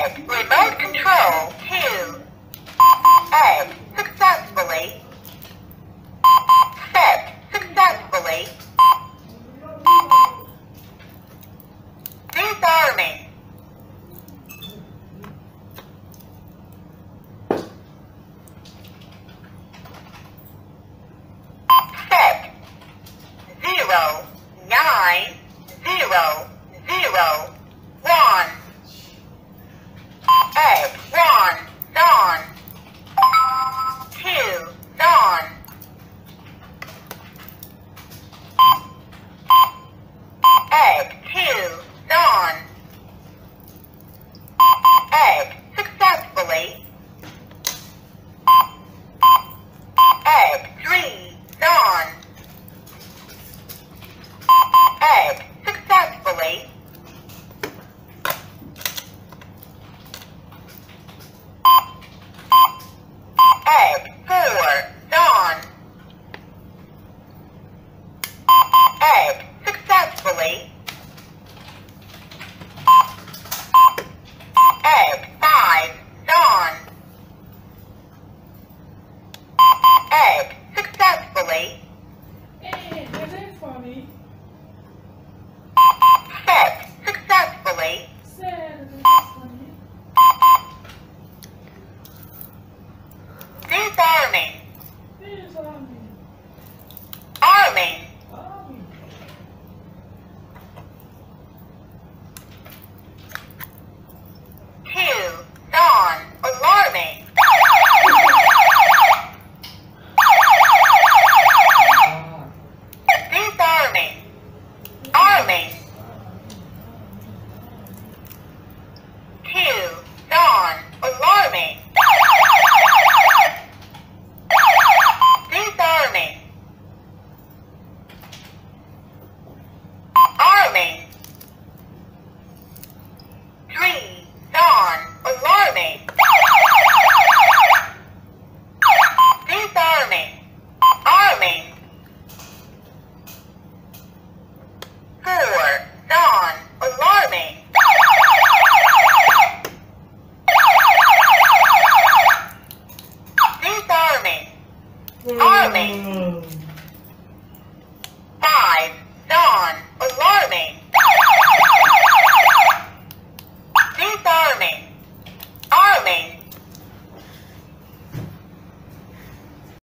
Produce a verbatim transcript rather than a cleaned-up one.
Egg remote control two. Egg successfully. Set successfully. Disarming. Set zero nine zero zero one. Egg one dawn. Two dawn. Egg two dawn. Egg successfully. Egg three dawn. Egg successfully. Egg four dawn. Egg successfully. Egg five dawn. Egg successfully. Hey, that's it for me. Set successfully. Set successfully. Disarming. This on me. Arming. Army. Two dawn. Alarming. Disarming. Arming. Two dawn. Alarming. Disarming. Arming. Three dawn. Alarming. Disarming. Arming. Four dawn. Alarming. Disarming. Arming.